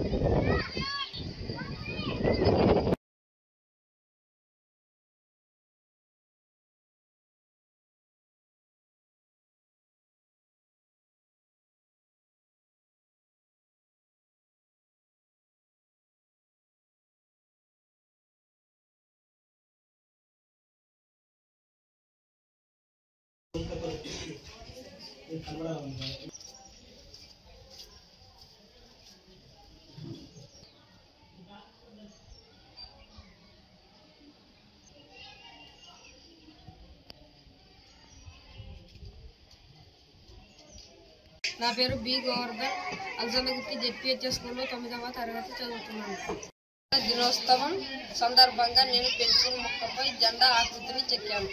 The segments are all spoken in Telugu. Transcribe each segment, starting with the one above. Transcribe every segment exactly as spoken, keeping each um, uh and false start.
నా పేరు బి గోవర్ధన్. అల్జనగుత్తి జెడ్పీహెచ్ఎస్ స్కూల్లో తొమ్మిదవ తరగతి చదువుతున్నాను. దినోత్సవం సందర్భంగా నేను పెన్సిల్ ముక్కపై జెండా ఆకృతిని చెక్కాను.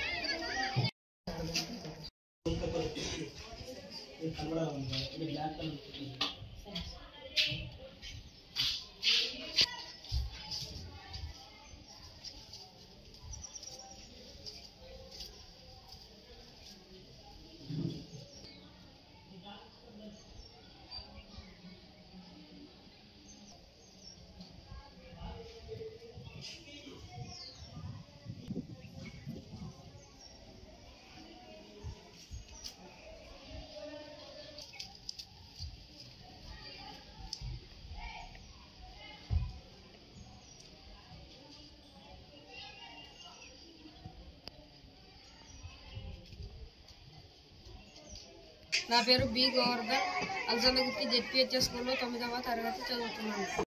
నా పేరు బి గోవర్ధన్. అల్జనగుత్తి జెడ్పీహెచ్ఎస్ స్కూల్లో తొమ్మిదవ తరగతి చదువుతున్నాను.